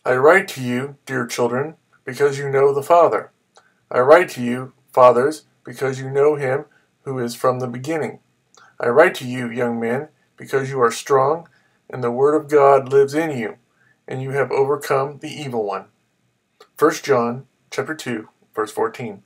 I write to you, dear children, because you know the Father. I write to you, fathers, because you know him who is from the beginning. I write to you, young men, because you are strong, and the word of God lives in you, and you have overcome the evil one. 1 John chapter 2, verse 14.